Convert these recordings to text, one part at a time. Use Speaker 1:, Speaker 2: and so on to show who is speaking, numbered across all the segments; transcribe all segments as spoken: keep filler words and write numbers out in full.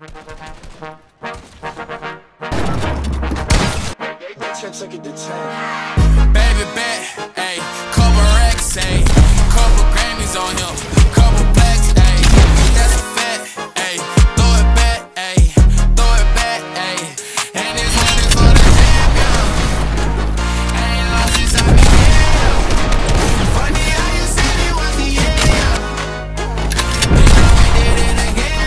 Speaker 1: Took it to ten. Baby bet, ayy, couple racks, ayy, couple Grammys on him, couple blacks, ayy, that's a fact, ayy, throw it back, ayy, throw it back, ayy, and this one is for the champion. I ain't lost since I began. Funny how you said it was the end. You know we did it again.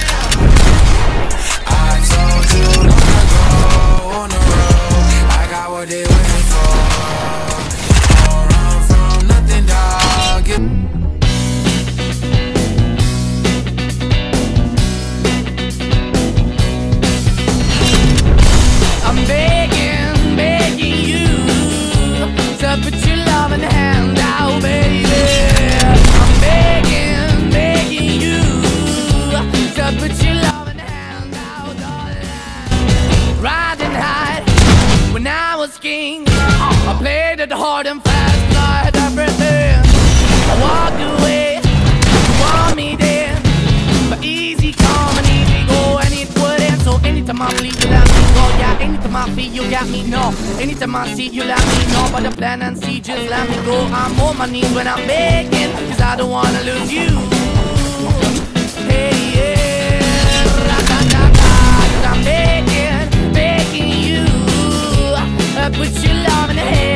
Speaker 1: I told you not to go on the road. I got what they waiting for. Don't run from nothing, dog. I'm begging, begging you to put your loving hand out, baby. I'm begging, begging you to put your loving hand out, darling. Riding high when I was king, I played it hard and fast, 'cause I had everything. I walked away, you want me then, but easy come and easy go, and it wouldn't. So anytime I bleed, you let me go. Yeah, anytime I feel, you got me, no. Anytime I see, you let me know. But the plan and see, just let me go. I'm on my knees when I'm begging, 'cause I don't wanna lose you. Hey, yeah, ra-da-da-da, 'cause I'm begging, begging you, uh, put your love in the hand.